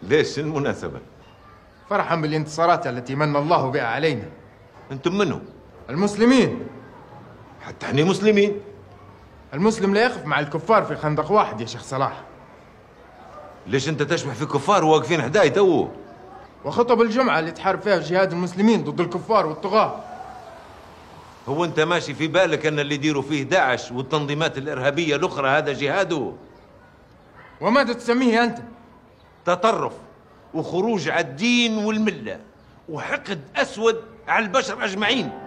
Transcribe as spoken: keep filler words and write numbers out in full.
ليش المناسبة؟ فرحا بالانتصارات التي من الله بها علينا. انتم منو؟ المسلمين. حتى احنا مسلمين. المسلم لا يقف مع الكفار في خندق واحد يا شيخ صلاح. ليش انت تشبح في كفار واقفين حداي تو؟ وخطب الجمعة اللي تحارب فيها جهاد المسلمين ضد الكفار والطغاة. هو انت ماشي في بالك ان اللي يديروا فيه داعش والتنظيمات الارهابية الاخرى هذا جهاده؟ وماذا تسميه انت؟ تطرف وخروج على الدين والملة وحقد اسود على البشر اجمعين.